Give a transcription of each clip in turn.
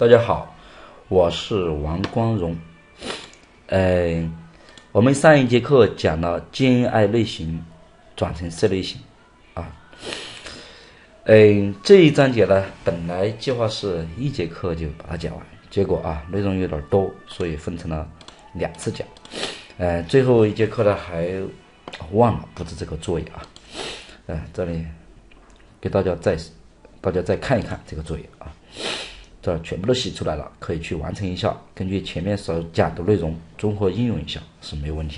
大家好，我是王光荣。我们上一节课讲了 GNI 类型转成 C 类型啊。这一章节呢，本来计划是一节课就把它讲完，结果内容有点多，所以分成了2次讲。最后一节课呢还忘了布置这个作业啊。这里给大家再看一看这个作业啊。这全部都写出来了，可以去完成一下，根据前面所讲的内容综合应用一下是没有问题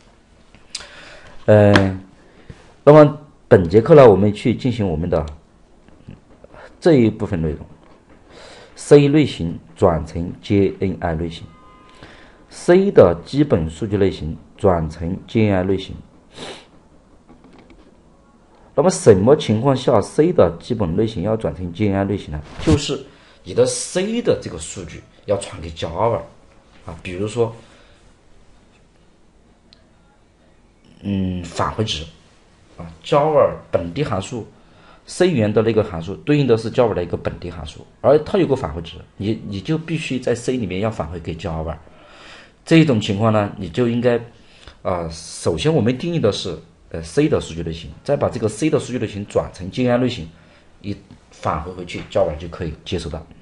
的。那么本节课呢，我们去进行我们的这一部分内容 ，C 类型转成 GNI 类型 ，C 的基本数据类型转成 GNI 类型。那么什么情况下 C 的基本类型要转成 GNI 类型呢？就是你的 C 的这个数据要传给 Java 比如说返回值Java 本地函数 C 语言的那个函数对应的是 Java 的一个本地函数，而它有个返回值，你就必须在 C 里面要返回给 Java。这一种情况呢，你就应该首先我们定义的是C 的数据类型，再把这个 C 的数据类型转成 GNI 类型，一返回回去 Java 就可以接收到。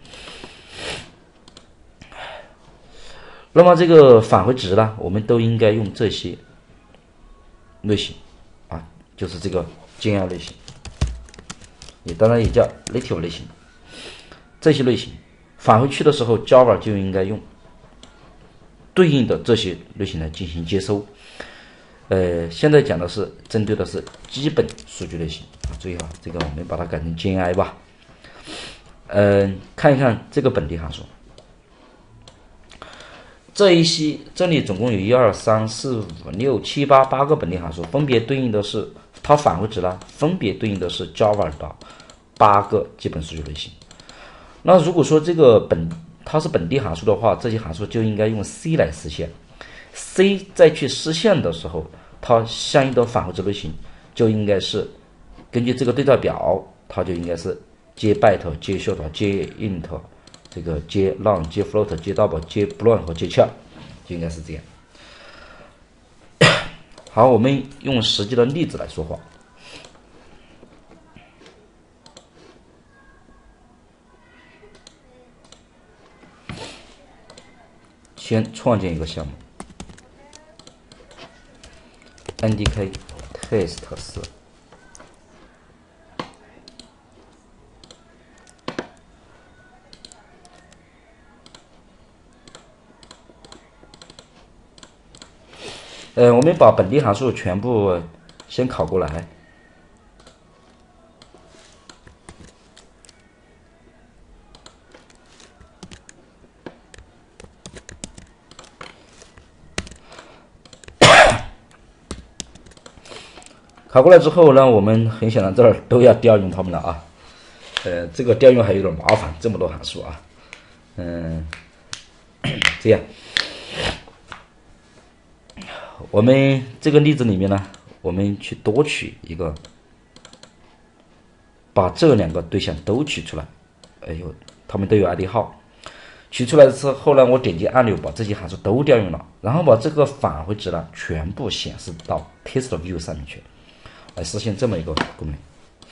那么这个返回值呢，我们都应该用这些类型就是这个 GNI 类型，当然也叫 native 类型。这些类型返回去的时候 Java 就应该用对应的这些类型来进行接收。现在讲的是针对的是基本数据类型注意这个我们把它改成 GNI 吧。看一看这个本地函数，这里总共有1、2、3、4、5、6、7、8个本地函数，分别对应的是它返回值呢，分别对应的是 Java 的8个基本数据类型。那如果说它是本地函数的话，这些函数就应该用 C 来实现。C 再去实现的时候，它相应的返回值类型就应该是根据这个对照表，它就应该是接 byte、接 short、接 int、这个接 long、接 float、接 double、接 boolean 和接 char， 就应该是这样。好，我们用实际的例子来说话。先创建一个项目 ndk test 4。我们把本地函数全部先拷过来。拷过来之后呢，我们很显然这儿都要调用它们了这个调用还有点麻烦，这么多函数这样。我们这个例子里面呢，我们去多取一个，把这2个对象都取出来，它们都有 ID 号。取出来之后呢，我点击按钮把这些函数都调用了，然后把这个返回值呢全部显示到 test view 上面去，来实现这么一个功能。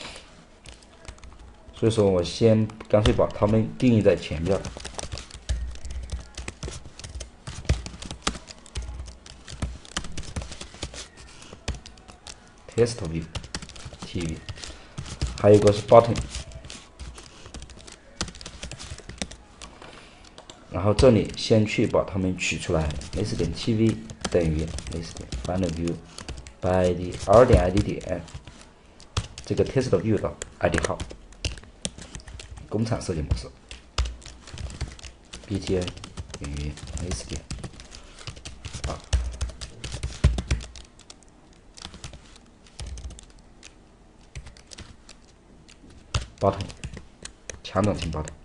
所以说我先干脆把它们定义在前面。test view TV， 还有一个是 button， 然后这里先去把它们取出来 list.tv 等于 list.findView by id 2.id 点这个 test view 的 id 号，工厂设计模式 btn 等于 list 点button 强转型 button。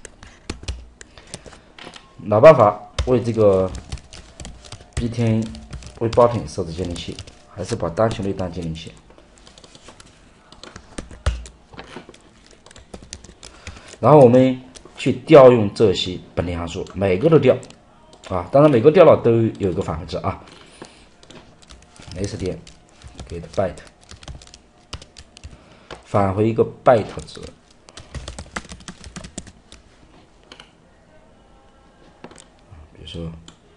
老办法为这个 btn 为 button 设置建立器，还是把单群类当建立器。然后我们去调用这些本地函数，每个都调啊，当然每个调了都有一个返回值啊。s 点 get byte 返回一个 byte 值，比如说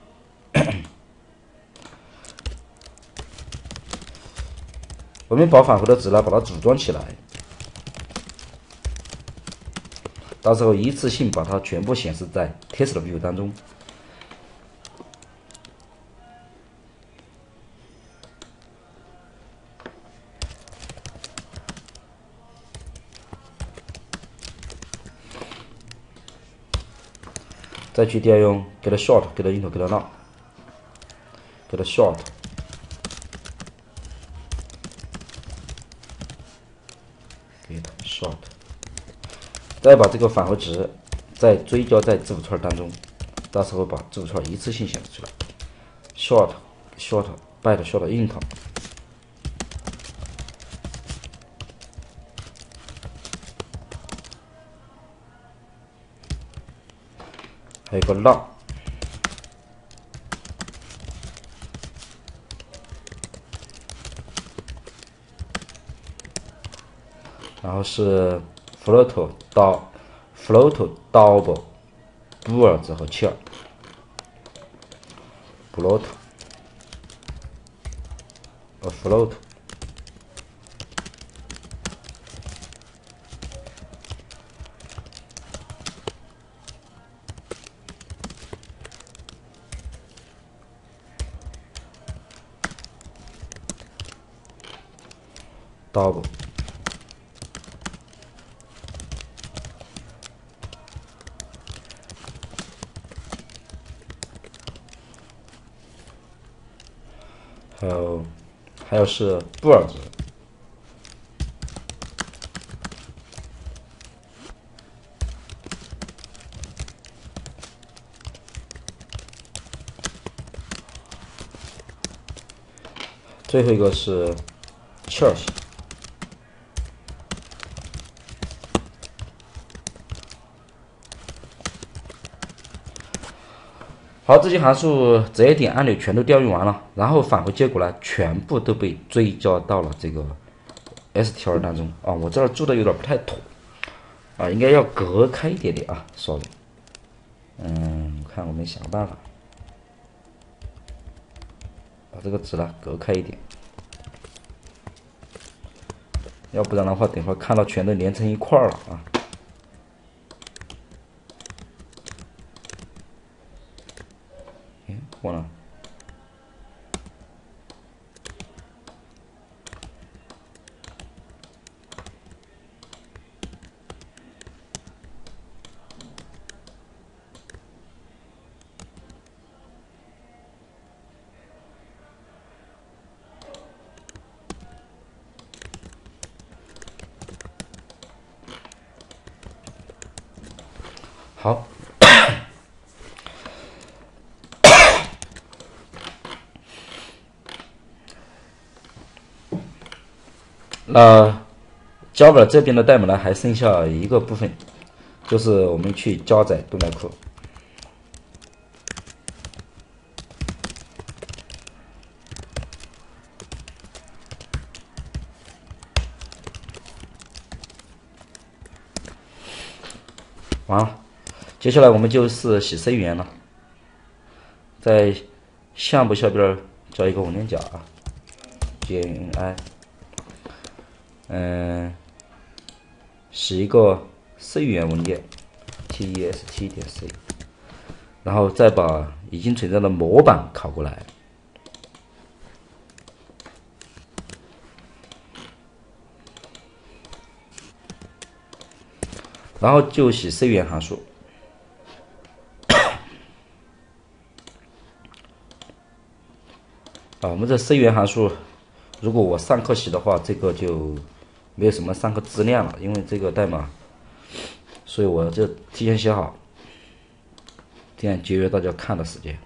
我们把返回的值呢，把它组装起来，到时候一次性把它全部显示在 test view 当中。再去调用 get short get into get long get short get short， 再把这个返回值再追加在字符串当中，到时候把字符串一次性显示出来。short byte short int， 还有个 long， 然后是 float 到 float double bool 之后切 float float double， 还有是布尔值，最后一个是 church。好，这些函数择点按钮全都调用完了，然后返回结果呢，全部都被追加到了这个 str 当中啊。我这儿做的有点不太妥啊，应该要隔开一点点啊，sorry。看我们想个办法，把这个值呢隔开一点，要不然的话，等会儿看到全都连成一块了啊。忘了。好。那 Java 这边的代码呢，还剩下一个部分，就是我们去加载动态库。完了，接下来我们就是写 C 语言了，在项目下边加一个文件夹啊 ，GNI。是一个 C 语言文件 test.c， 然后再把已经存在的模板拷过来，然后就写 C 语言函数。我们这 C 语言函数，如果我上课写的话，这个就没有什么上课质量了，因为这个代码，所以我就提前写好，这样节约大家看的时间。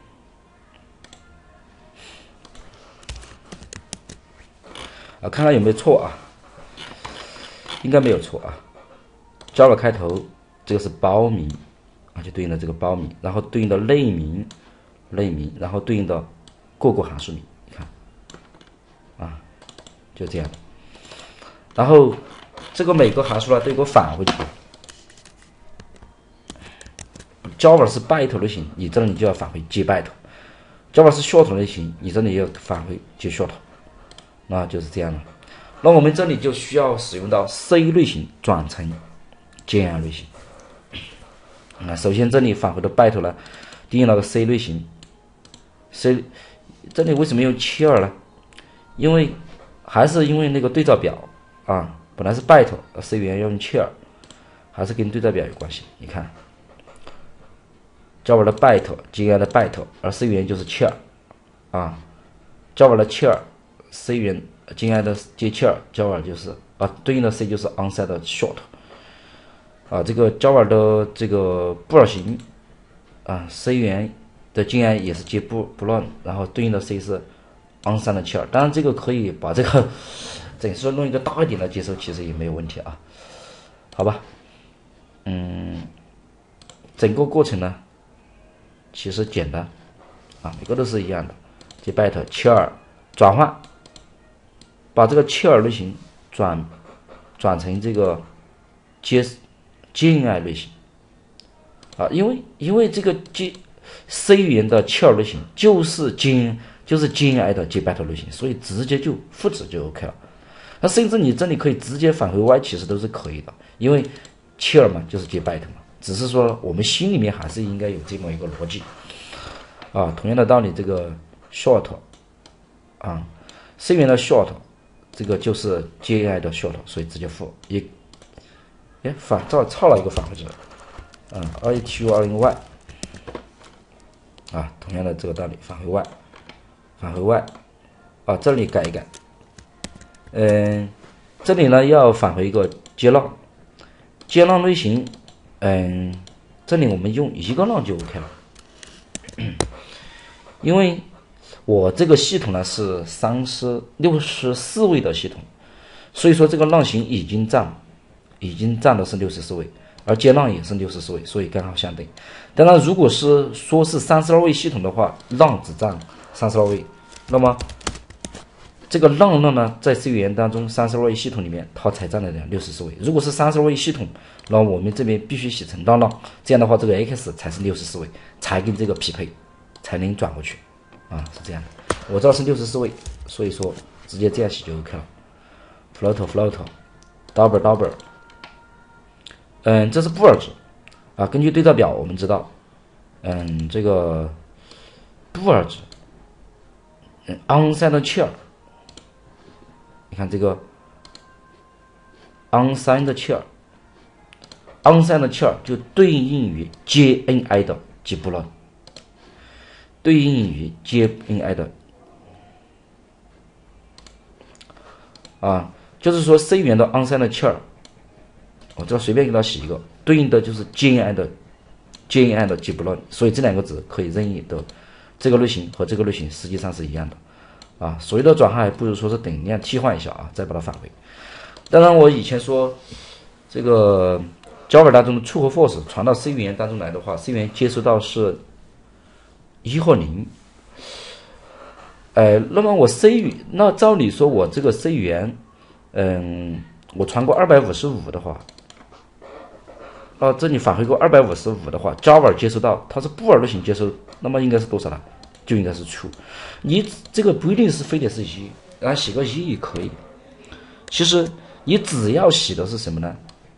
看看有没有错啊？应该没有错啊。Java 开头这个是包名啊，就对应的这个包名，然后对应的类名，然后对应的各个函数名，你看啊，就这样。然后这个每个函数呢都有个返回值。Java 是 byte 类型，你这里就要返回接 byte；Java 是 short 类型，你这里要返回接 short， 那就是这样了。那我们这里就需要使用到 C 类型转成兼爱类型。首先这里返回的 byte 呢，定义了个 C 类型。C 这里为什么用72呢？还是因为那个对照表啊，本来是 byte，C 语言要用72，还是跟对照表有关系。你看。Java 的 byte 兼爱的 byte， 而 C 语言就是72啊。Java 的72，C 语言兼爱的接72，Java 就是对应的 C 就是 onside short 啊。这个 Java 的这个布尔型，C 语言的兼爱也是接不乱，然后对应的 C 是 onside 72。当然这个可以把这个整数弄一个大一点的接收，其实也没有问题啊。好吧，整个过程呢。其实简单每个都是一样的，接 byte 72转换，把这个72类型转成这个兼爱类型因为这个C 语言的72类型就是兼爱的接 byte 类型，所以直接就复制就 OK 了。那甚至你这里可以直接返回 Y， 其实都是可以的，因为72嘛就是接 byte 嘛。只是说我们心里面还是应该有这么一个逻辑同样的道理，这个 short C 语言的 short 这个就是兼爱的 short， 所以直接复抄了一个返回值RETU201Y 同样的这个道理，返回 Y 这里改一改，这里呢要返回一个接浪类型。这里我们用一个浪就 OK 了，因为我这个系统呢是64位的系统，所以说这个浪型已经占的是64位，而接浪也是64位，所以刚好相等。当然，如果是说是32位系统的话，浪只占32位，那么这个浪呢，在 C 语言当中32位系统里面，它才占了64位。如果是32位系统，那我们这边必须写成浪，这样的话，这个 X 才是64位，才跟这个匹配，才能转过去是这样的。我这是64位，所以说直接这样写就 OK 了。float double， 这是布尔值根据对照表我们知道，这个布尔值unsigned char。你看这个 unsigned char 就对应于 JNI 的接不乱，就是说 C 语言的 unsigned char， 我这随便给它写一个，对应的就是 JNI 的接不乱，所以这两个值可以任意的，这个类型和这个类型实际上是一样的。所有的转换还不如说是等量替换一下再把它返回。当然我以前说这个 Java 当中的 true 和 false 传到 C 语言当中来的话， C 语言接收到是1或0。那么那照理说我这个 C 语言我传过255的话，这里返回过255的话， Java 接收到它是布尔类型接收，那么应该是多少呢？就应该是 true。 你这个不一定是非得是1，然后写个1也可以。其实你只要写的是什么呢？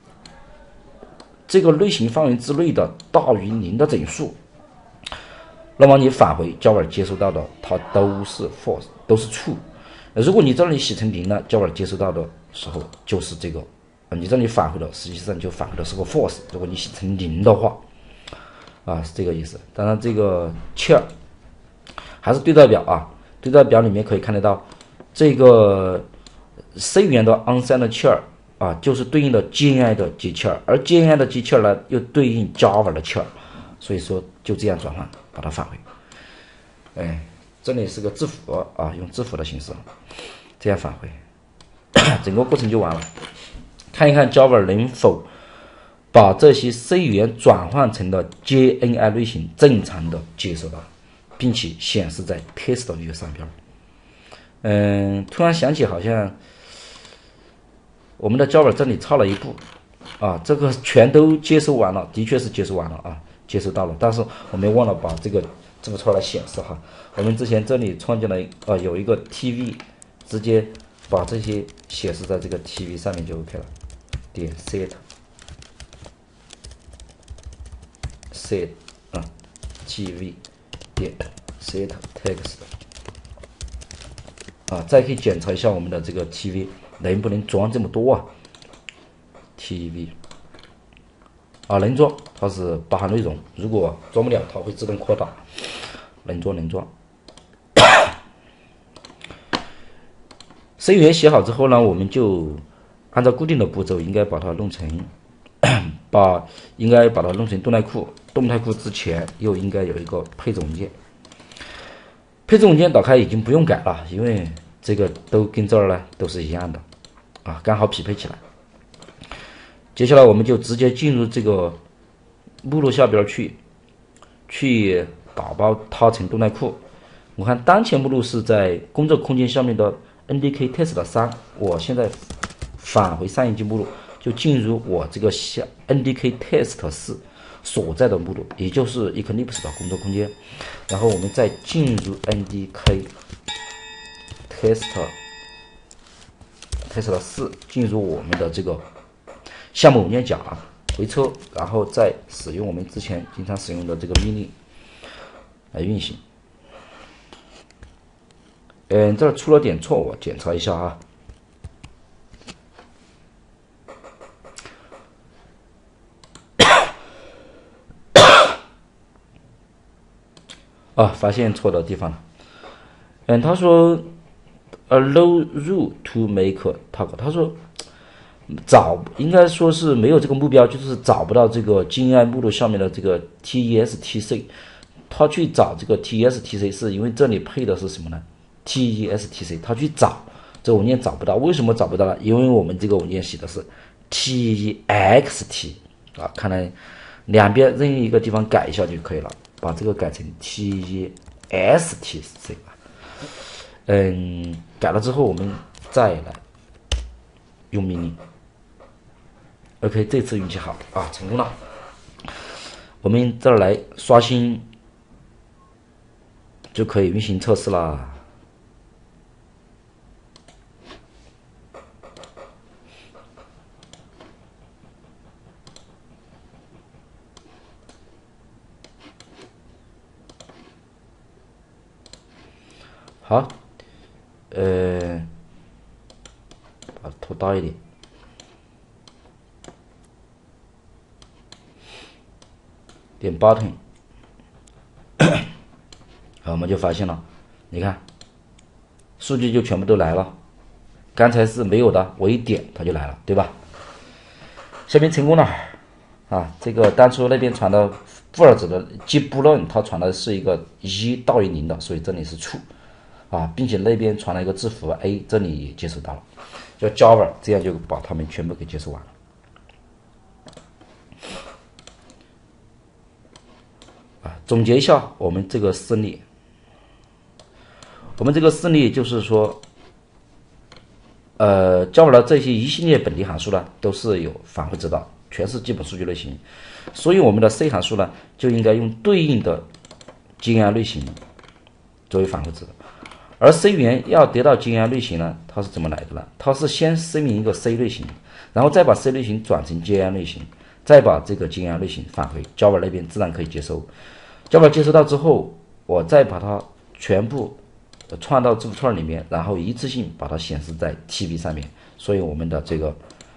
这个类型范围之内的大于0的整数，那么你返回 Java 接收到的它都是 false， 都是 true。如果你这里写成0了， Java 接收到的时候就是这个，你这里返回的实际上就返回的是个 false。如果你写成0的话是这个意思。当然这个 char 还是对照表对照表里面可以看得到，这个 C 语言的 unsigned char就是对应的 JNI 的接 char， 而 JNI 的接 char 呢又对应 Java 的 char， 所以说就这样转换把它返回。这里是个字符用字符的形式这样返回，整个过程就完了。看一看 Java 能否把这些 C 语言转换成了 JNI 类型，正常的接收到，并且显示在 test view 上边。突然想起好像我们的 Java 这里差了一步啊，这个全都接收完了，的确是接收完了啊，接收到了，但是我们忘了把这个字符串来显示哈。我们之前这里创建了有一个 TV， 直接把这些显示在这个 TV 上面就 OK 了。点 set TV 点 set text 再可以检查一下我们的这个 TV 能不能装这么多啊。TV 能装，它是包含内容，如果装不了它会自动扩大，能装。C 语言写好之后呢，我们就按照固定的步骤，应该把它弄成动态库。动态库之前又应该有一个配置文件。配置文件打开已经不用改了，因为这个都跟这儿呢都是一样的刚好匹配起来。接下来我们就直接进入这个目录下边去打包它成动态库。我看当前目录是在工作空间下面的 NDK test 3，我现在返回上一级目录，就进入我这个NDK test 4所在的目录，也就是 Eclipse 的工作空间。然后我们再进入 NDK test 4，进入我们的这个项目文件夹，回车，然后再使用我们之前经常使用的这个命令来运行。这儿出了点错，我检查一下发现错的地方了。他说 allow rule to make toggle， 他说应该说是没有这个目标，就是找不到这个 GUI 目录下面的这个 TESTC。他去找这个 TESTC 是因为这里配的是什么呢？ TESTC， 他去找这个文件找不到，为什么找不到呢？因为我们这个文件写的是 TEXT 看来两边任意一个地方改一下就可以了，把这个改成 TESTC。改了之后我们再来用命令。OK， 这次运气好成功了。我们这儿来刷新就可以运行测试啦。好，把图大一点。点 button， 我们就发现了，你看，数据就全部都来了。刚才是没有的，我一点它就来了，对吧？下面成功了这个当初那边传的布尔子的 Gbloon， 它传的是一个1大于0的，所以这里是 true。并且那边传了一个字符 A， 这里也接收到了，叫 Java， 这样就把它们全部给接收完了。总结一下我们这个胜利，就是说Java 的这些一系列本地函数呢都是有返回指导，全是基本数据类型，所以我们的 C 函数呢就应该用对应的 GUI 类型作为返回指导。而 C 语言要得到 GUI 类型呢，它是怎么来的呢？它是先声明一个 C 类型，然后再把 C 类型转成 GUI 类型，再把这个 GUI 类型返回 Java 那边，自然可以接收。Java 接收到之后，我再把它全部串到字符串里面，然后一次性把它显示在 TV 上面。所以我们的这个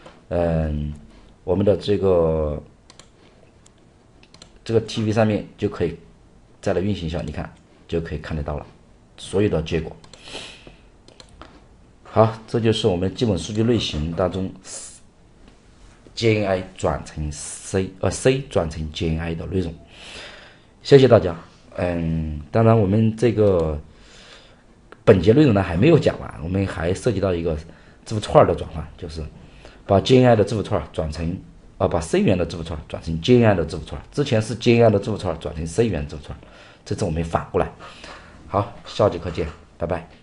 TV 上面就可以再来运行一下，你看就可以看得到了所有的结果。好，这就是我们基本数据类型当中 GUI 转成 C 转成 GUI 的内容。谢谢大家。当然我们这个本节内容呢还没有讲完，我们还涉及到一个字符串的转换，就是把 GUI 的字符串转成把 C 语言的字符串转成接案的字符串，之前是接案的字符串转成 C 语言字符串，这次我们反过来。好，下节课见，拜拜。